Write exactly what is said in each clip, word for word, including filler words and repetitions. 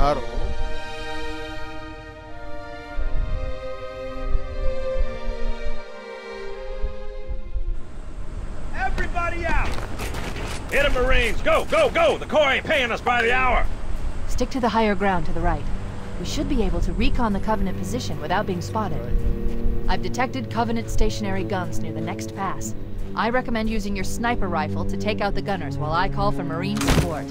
Claro. Everybody out! Hit 'em, Marines! Go, go, go! The Corps ain't paying us by the hour! Stick to the higher ground to the right. We should be able to recon the Covenant position without being spotted. I've detected Covenant stationary guns near the next pass. I recommend using your sniper rifle to take out the gunners while I call for Marine support.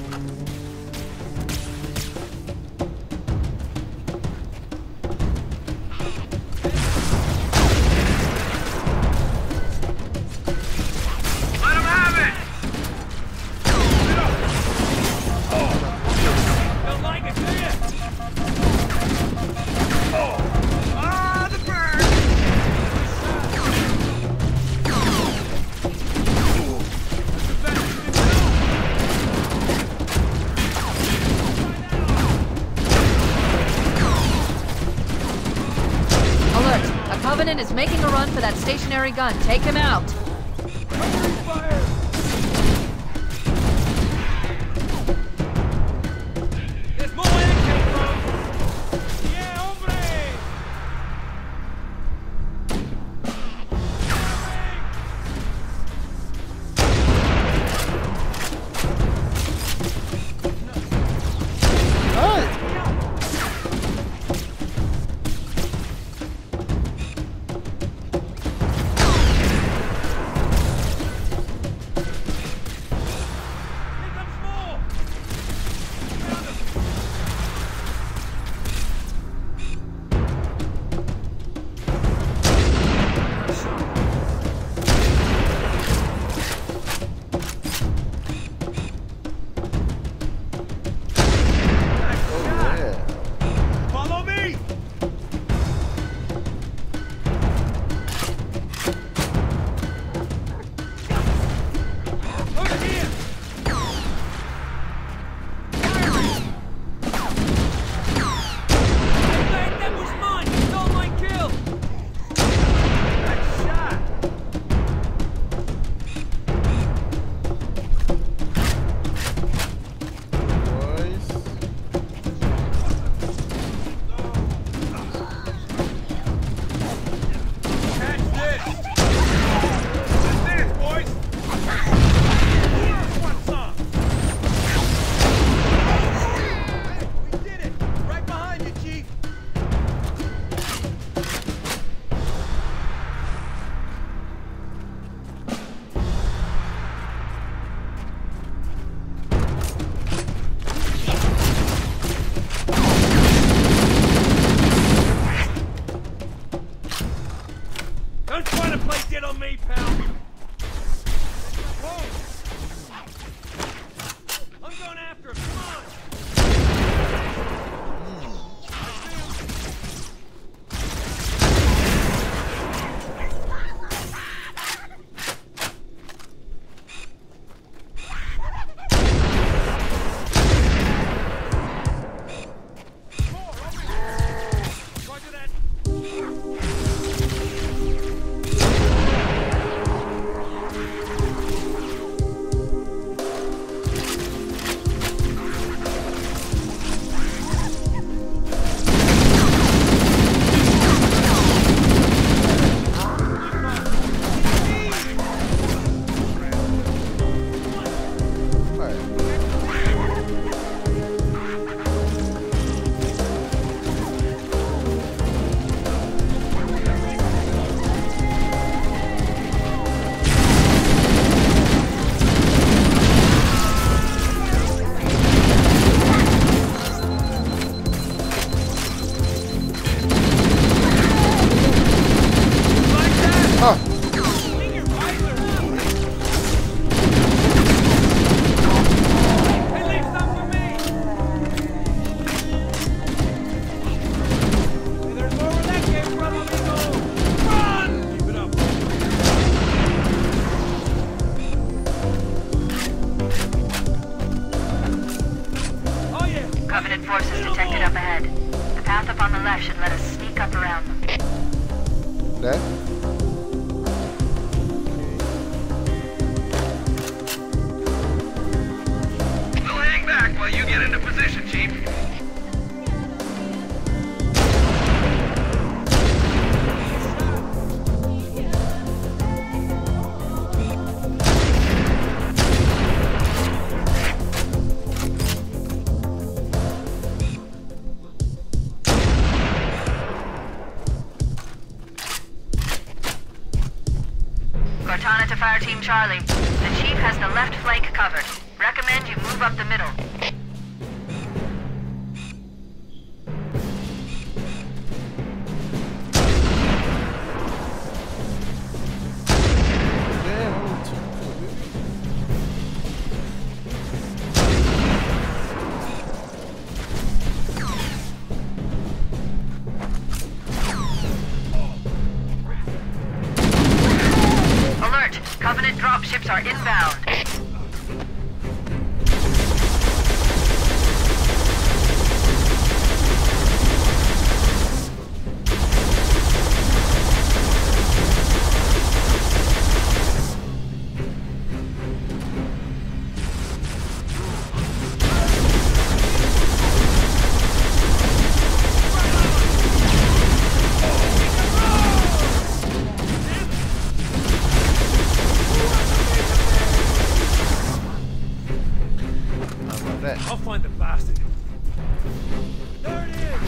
Covenant is making a run for that stationary gun. Take him out. There's more where it came from. Yeah, hombre. Don't try to play dead on me, pal! Whoa. I'm going after him, come on! Covenant forces detected up ahead. The path up on the left should let us sneak up around them. There? We'll hang back while you get into position, Chief. Charlie. The Chief has the left flank covered. Recommend you move up the middle. Alert! Covenant dropships are inbound. I'll find the bastard. There it is!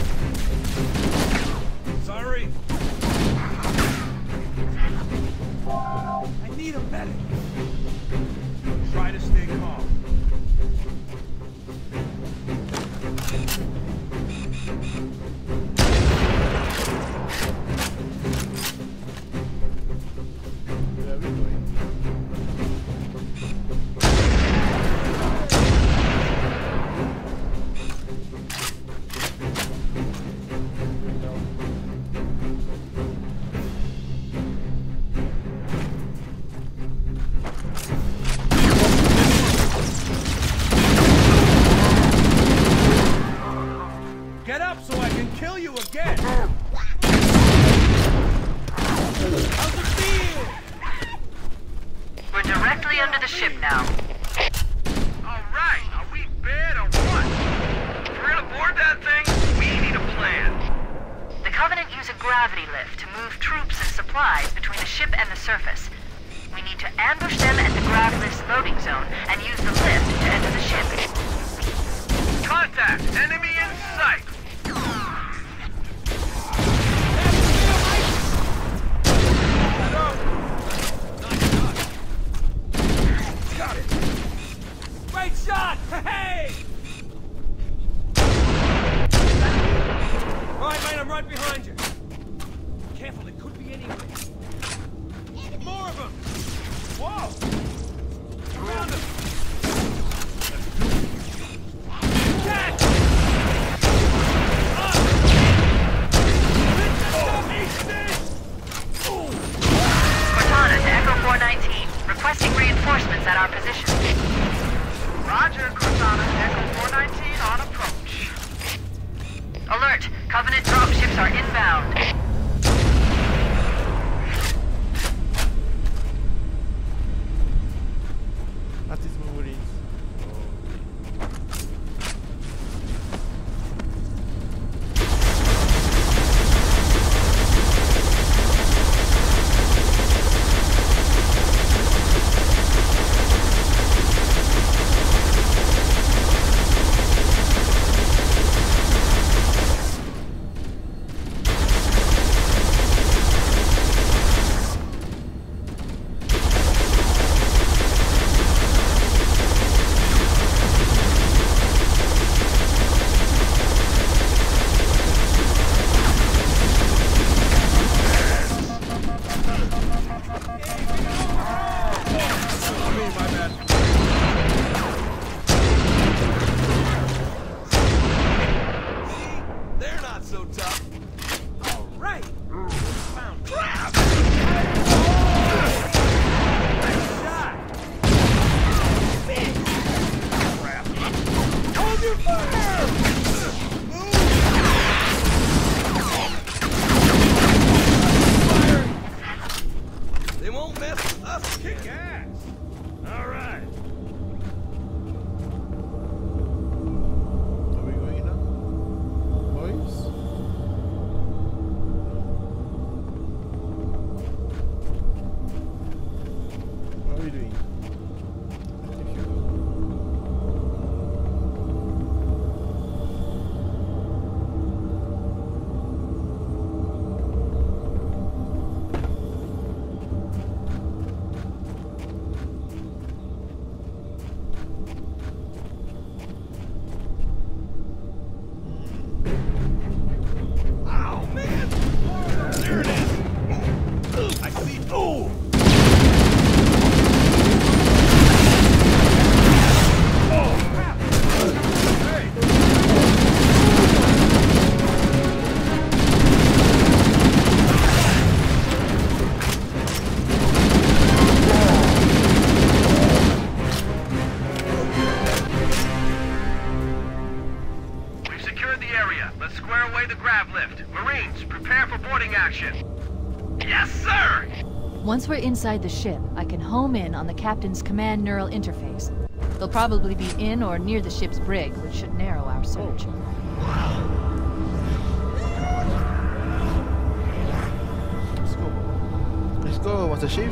Sorry. I need a medic. Try to stay calm. Where are we going? Get up so I can kill you again! How's it feel? We're directly under the ship now. Alright, are we bad or what? If we're gonna board that thing, we need a plan. The Covenant use a gravity lift to move troops and supplies between the ship and the surface. We need to ambush them at the Gravelift's loading zone and use the lift to enter the ship. Contact! Enemy in sight! Got it! Great shot! Hey! Alright, mate, I'm right behind you. Careful, it could be anywhere. More of them! Whoa! Around them! Catch! Up! Cortana to Echo four nineteen, requesting reinforcements at our position. Roger, Cortana. Echo four nineteen on approach. Alert! Covenant dropships are inbound. cleared the area. Let's square away the grav lift. Marines, prepare for boarding action. Yes, sir! Once we're inside the ship, I can home in on the captain's command neural interface. They'll probably be in or near the ship's brig, which should narrow our search. Let's go. Let's go, Master Chief.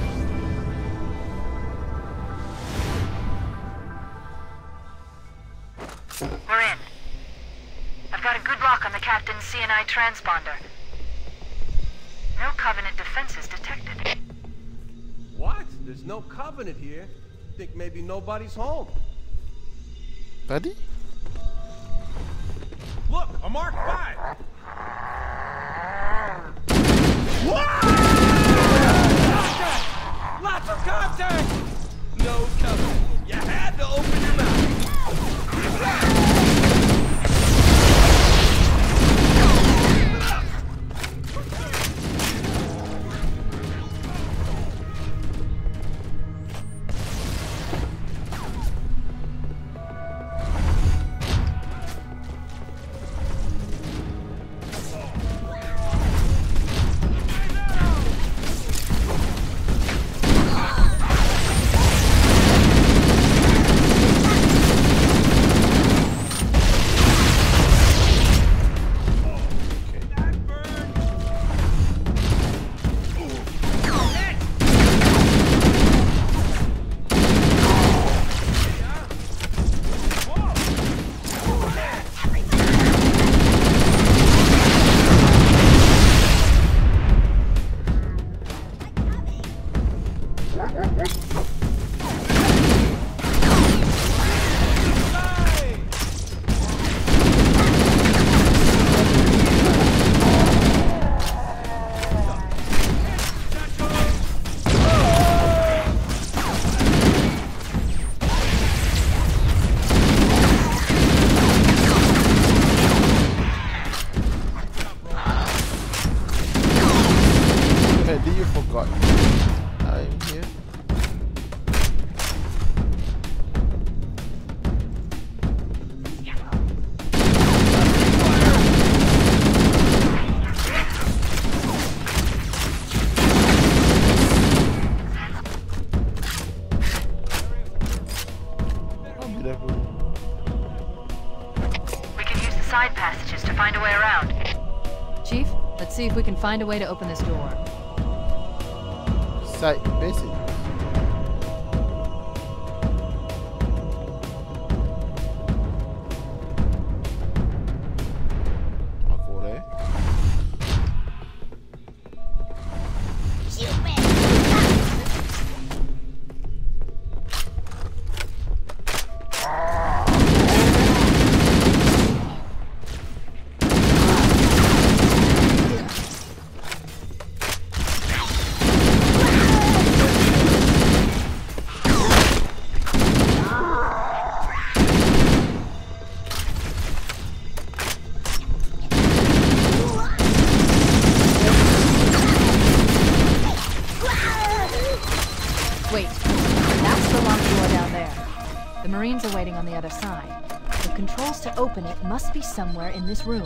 We're in. I've got a good lock on the captain's C N I transponder. No Covenant defenses detected. What? There's no Covenant here. Think maybe nobody's home. Tadi? Look, a Mark five! Lots of contact! No Covenant. You had to open your mouth. See if we can find a way to open this door. Side basic. Aku deh. Wait, that's the locked door down there. The Marines are waiting on the other side. The controls to open it must be somewhere in this room.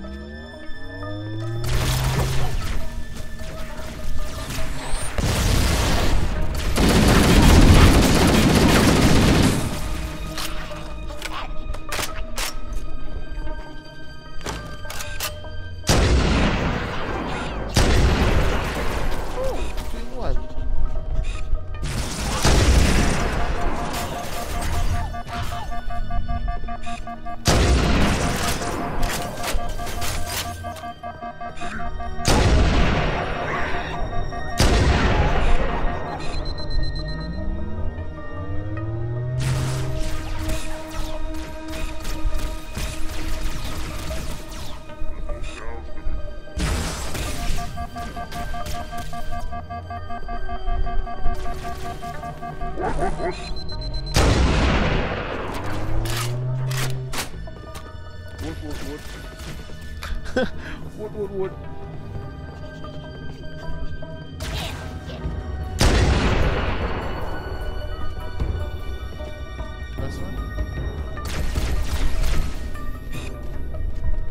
Wood, wood, wood. Wood, wood, wood. Last one.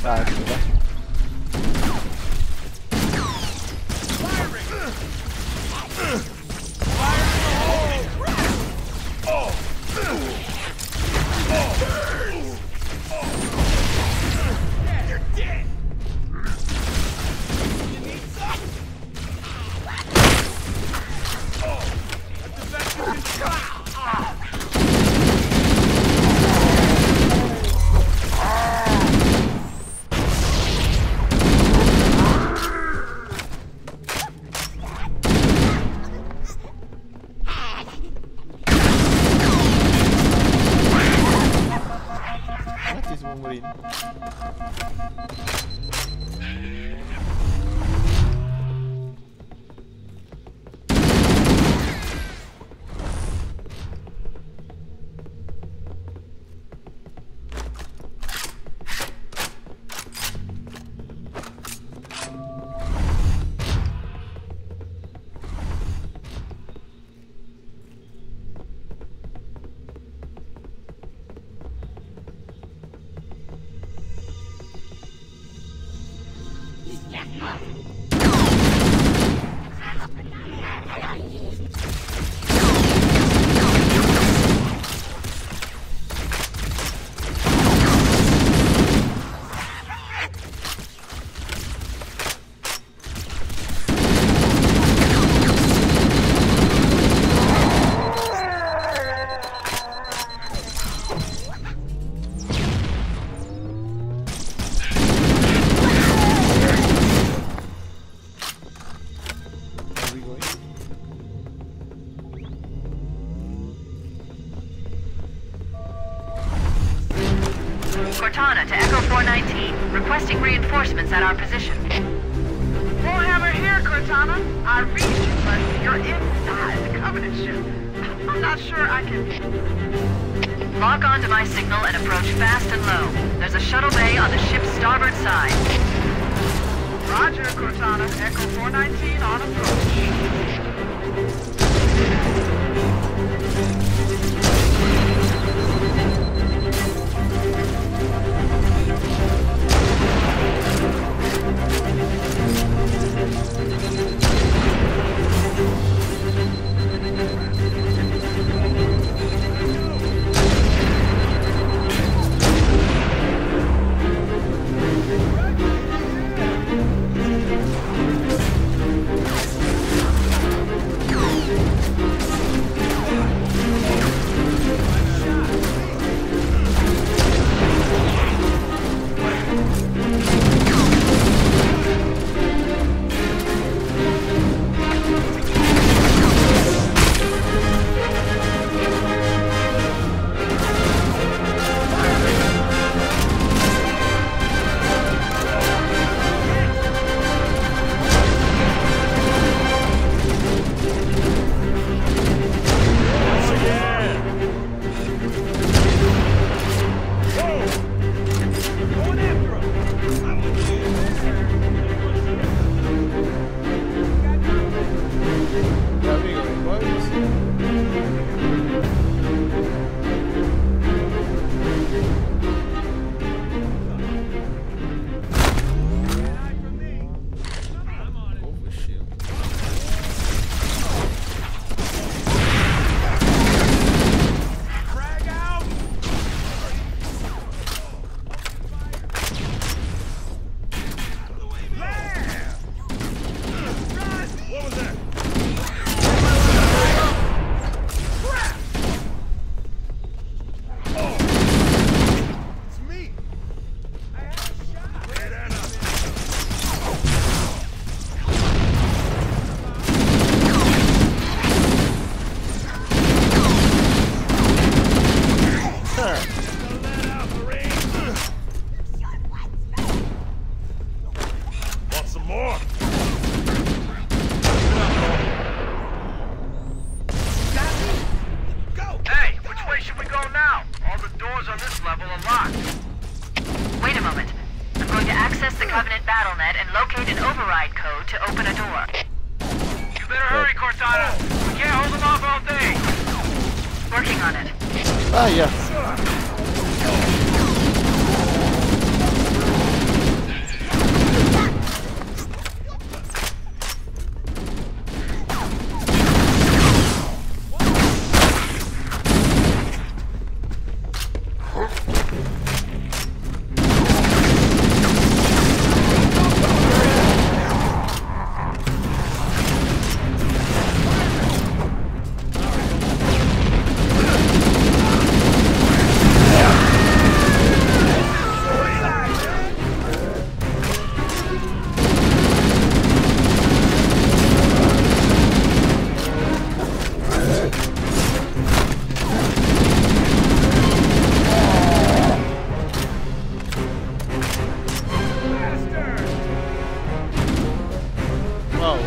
Ah, aquí está. Mati semua Marine. Cortana to Echo four nineteen, requesting reinforcements at our position. Warhammer here, Cortana. I read you, but you're inside the Covenant ship. I'm not sure I can... Lock onto my signal and approach fast and low. There's a shuttle bay on the ship's starboard side. Roger, Cortana. Echo four nineteen on approach. Ah, yeah.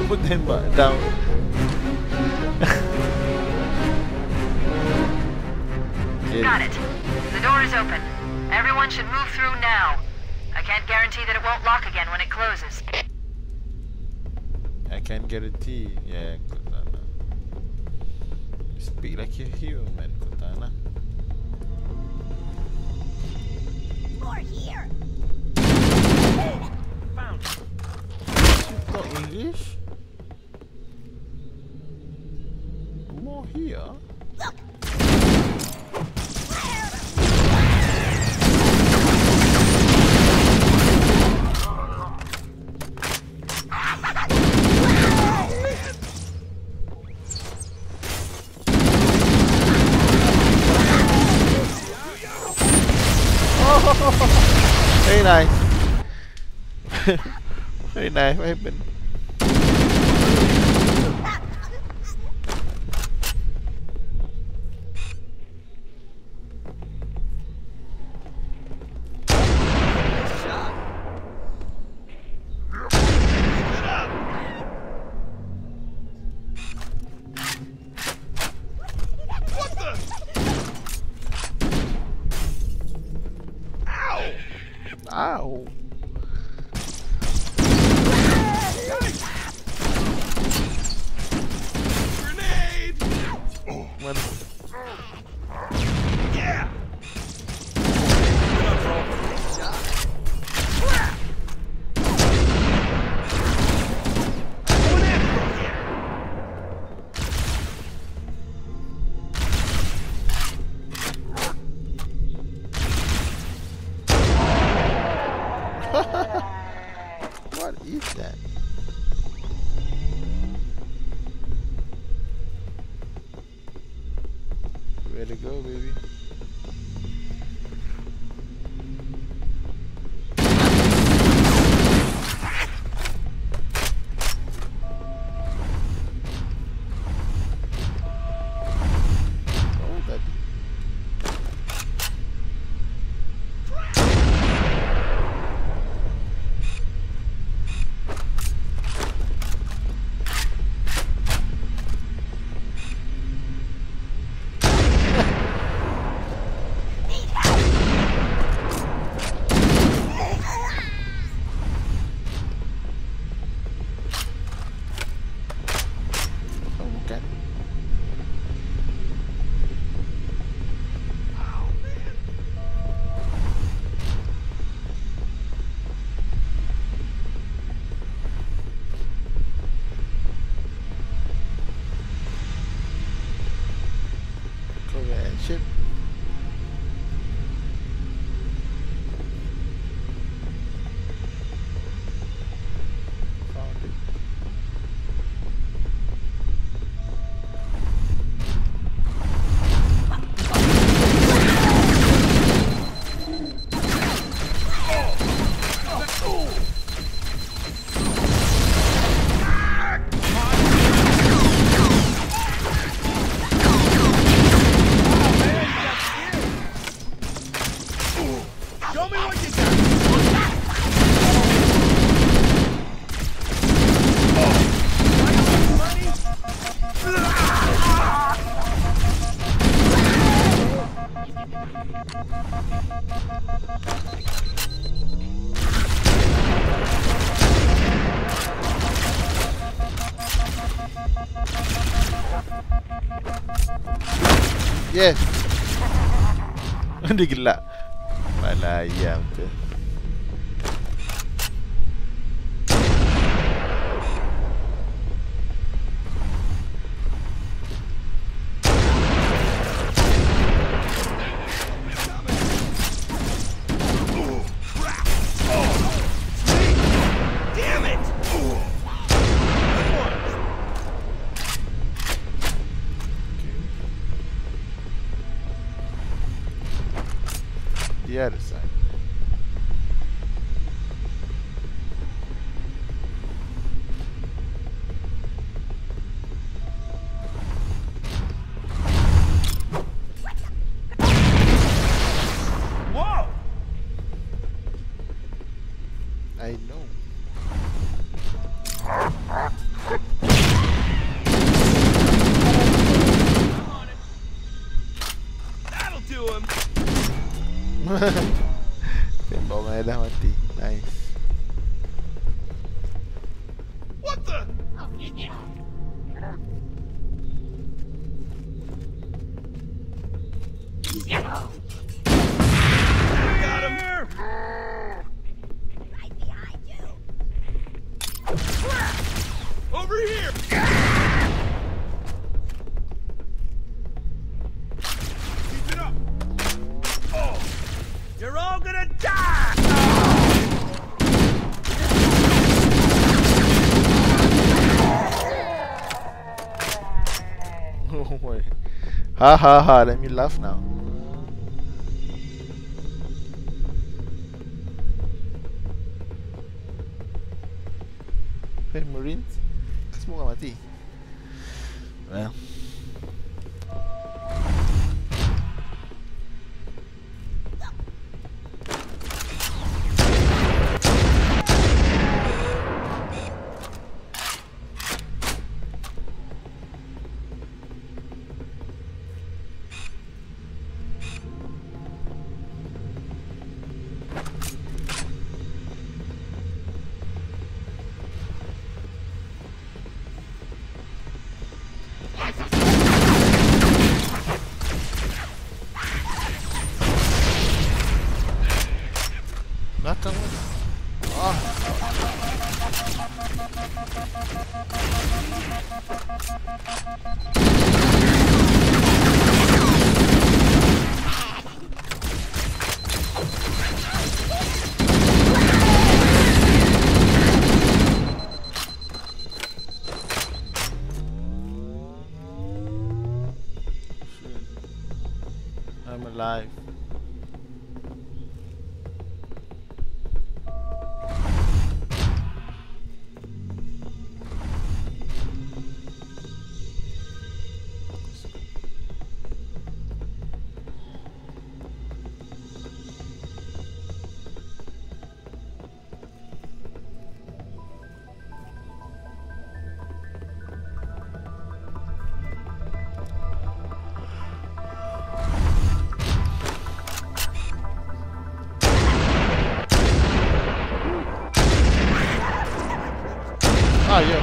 put them down. Got it. The door is open. Everyone should move through now. I can't guarantee that it won't lock again when it closes. I can't guarantee. Yeah, Cortana. Speak like you're human, Cortana. More here. Found it. You talk English? More here? Look. Very nice. Very nice. What happened? Ow! Grenade! When Yeah! what is that? Where to go, baby? Oh, that. Okay. Korean ship. Found it. Show me what you got! Yes. Dia gelak. Malah ayam tu. Damn it! Good one. The other side. Whoa! I know. Tembak orang dah mati. Nice. What the? Got him! Right behind you. Over here! Keep it up! Oh! You're all gonna die! Oh my. Ha ha ha, let me laugh now. Hey, Marines? Semua orang mati. Well. Belakang mana? Ah. I'm alive. Ah, yeah.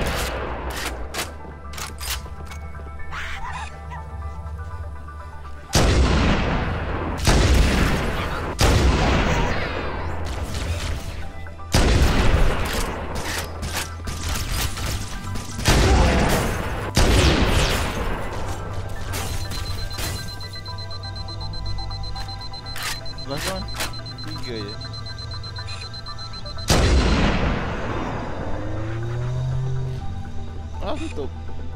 Last one? Tiga je. Ah, tutup.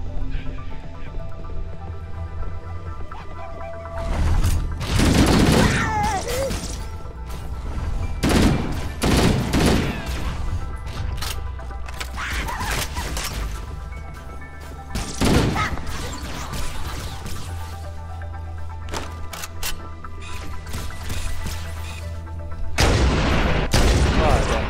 Ah, dah.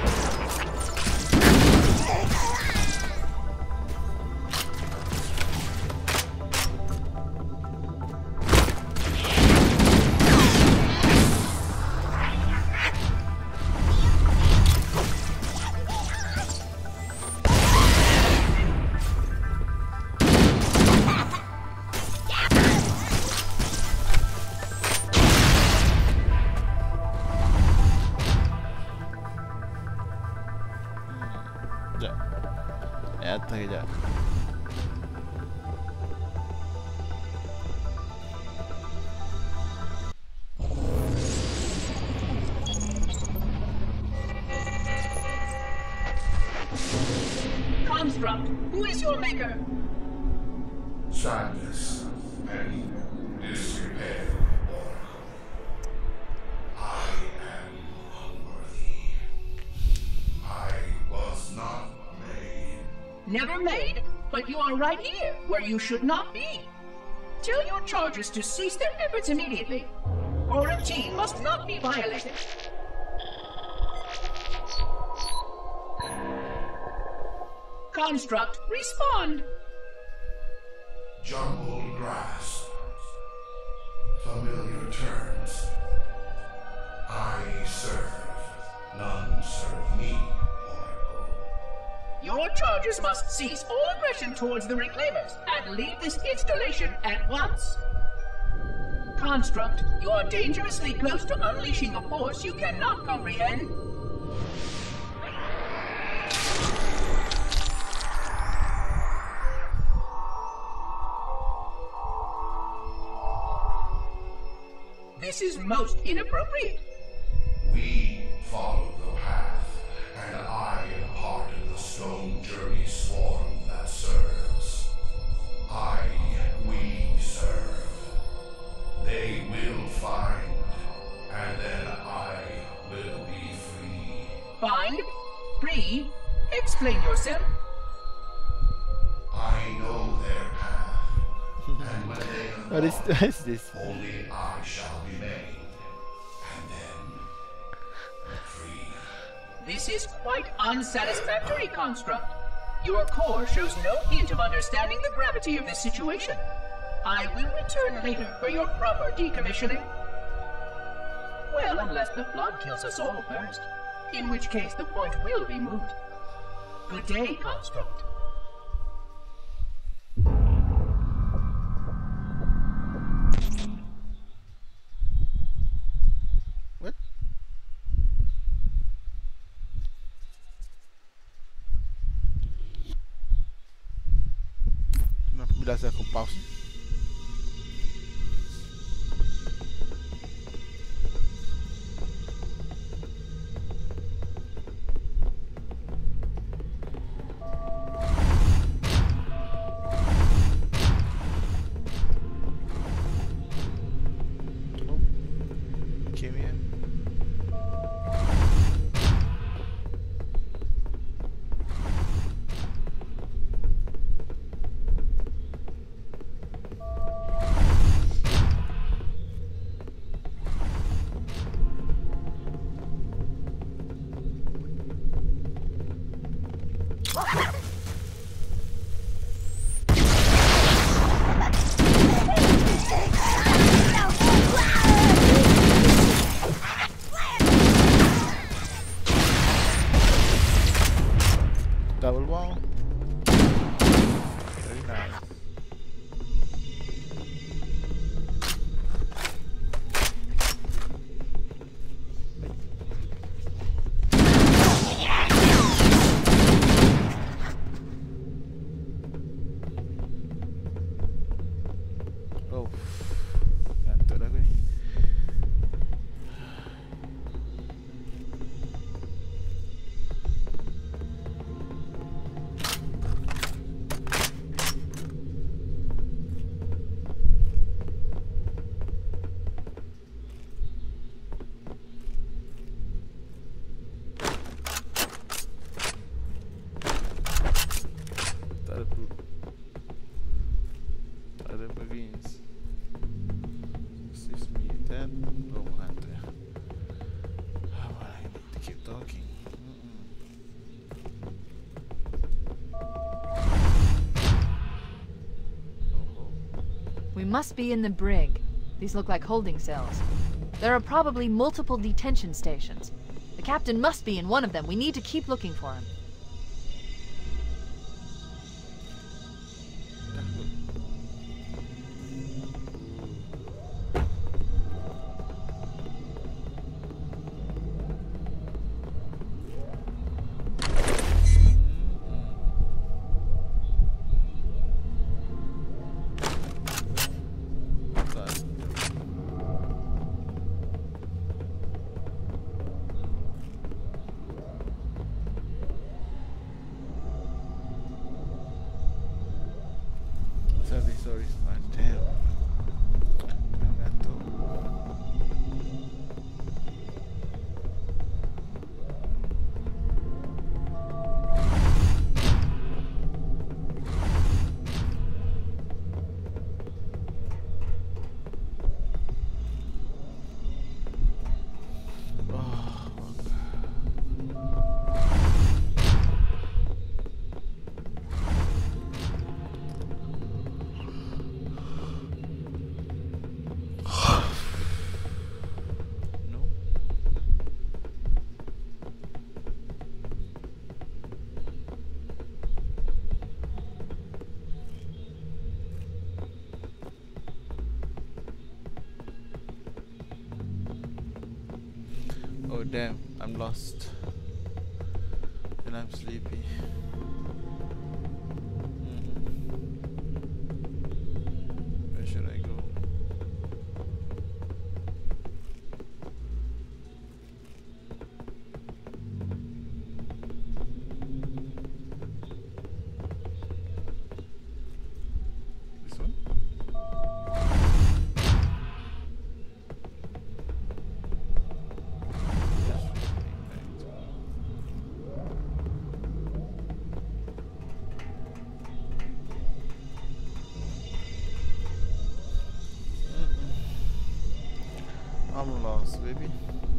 Sekejap. Naik atas kejap. Construct, who is your maker? Sadness and disrepair. I am unworthy. I was not made. Never made, but you are right here, where you should not be. Tell your charges to cease their efforts immediately. Quarantine must not be violated. Construct, respond. Jumbled grass. Familiar terms. I Your charges must cease all aggression towards the Reclaimers and leave this installation at once. Construct, you are dangerously close to unleashing a force you cannot comprehend. This is most inappropriate. We follow the path, and I am part of the Stone Journey swarm that serves. I, we serve. They will find, and then I will be free. Find? Free? Explain yourself. I know their path, and when they What is, what is this? only I shall remain, and then free. This is quite unsatisfactory, Construct. Your core shows no hint of understanding the gravity of this situation. I will return later for your proper decommissioning. Well, unless the flood kills us all first, in which case the point will be moot. Good day, Construct. What? Kenapa bila saya aku pause? Came in. Double wall. Very nice. Oh, gantung dah aku ni. Tak ada pu- tak ada marines. Assist me that. Oh, nanti. Ah, well, I need to keep talking. Mm-mm. Oh, We must be in the brig. These look like holding cells. There are probably multiple detention stations. The captain must be in one of them. We need to keep looking for him. Sorry, sorry. Ah, damn. Ang gato. Oh, damn, I'm lost. And I'm sleepy. Mm-hmm. Where should I go? This one? I'm lost, baby.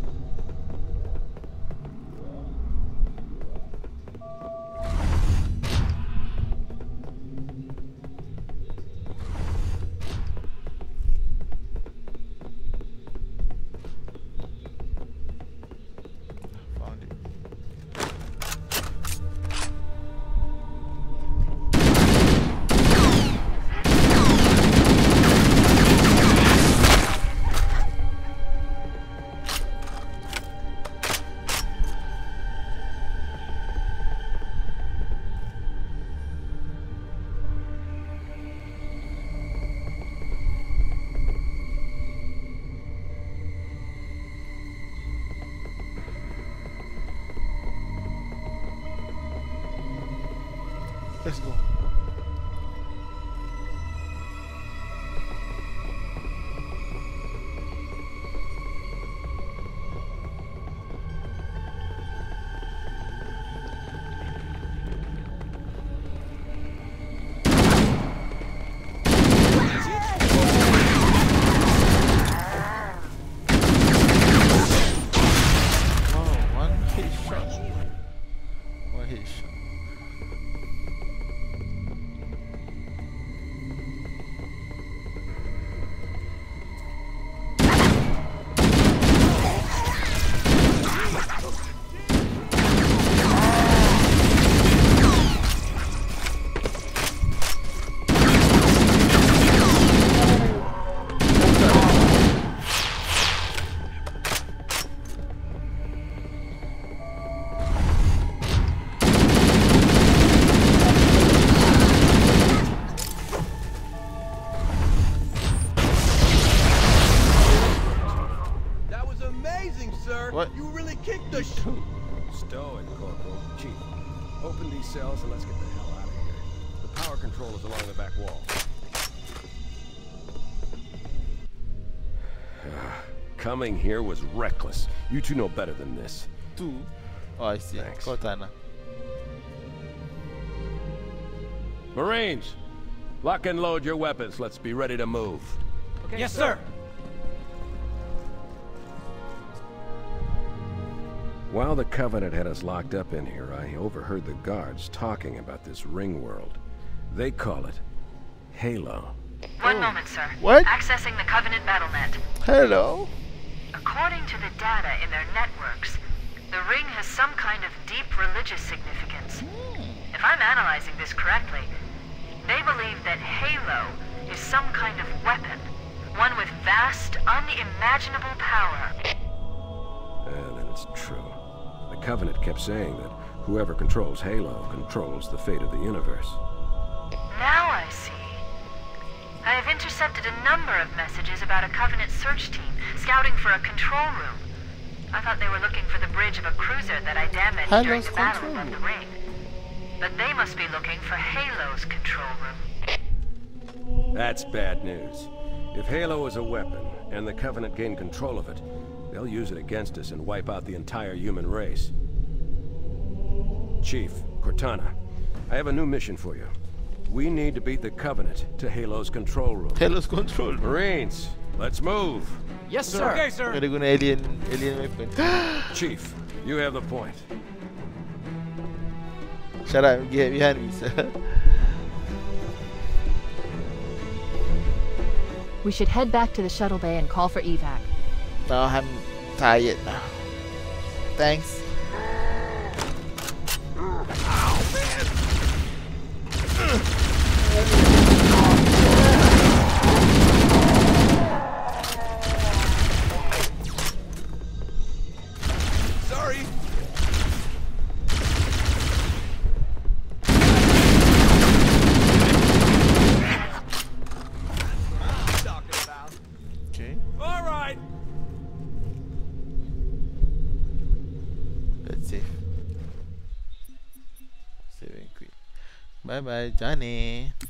Found it. Let's go. Oh, one hit shot. One hit shot. That was amazing, sir. What? You really kicked the sh- Stow it, Corporal. Chief, open these cells and let's get the hell out of here. The power control is along the back wall. Coming here was reckless. You two know better than this. Two. Oh, I see. Thanks. Cortana. Marines, lock and load your weapons. Let's be ready to move. Okay, Yes, sir. While the Covenant had us locked up in here, I overheard the guards talking about this ring world. They call it Halo. One moment, sir. What? Accessing the Covenant BattleNet. Hello. According to the data in their networks, the ring has some kind of deep religious significance. If I'm analyzing this correctly, they believe that Halo is some kind of weapon, one with vast, unimaginable power. And then it's true. The Covenant kept saying that whoever controls Halo controls the fate of the universe. Now I see. I have intercepted a number of messages about a Covenant search team scouting for a control room. I thought they were looking for the bridge of a cruiser that I damaged Halo's during the battle control above the room. ring. But they must be looking for Halo's control room. That's bad news. If Halo is a weapon, and the Covenant gain control of it, they'll use it against us and wipe out the entire human race. Chief, Cortana, I have a new mission for you. We need to beat the Covenant to Halo's control room. Halo's control. Marines, let's move. Yes, sir. Okay, sir. Gonna gonna alien alien weapon. Chief, you have the point. Shut up, get behind me, sir. We should head back to the shuttle bay and call for evac. Now I'm tired now. Thanks. All right. Let's save. Save and quit. Bye bye, Johnny.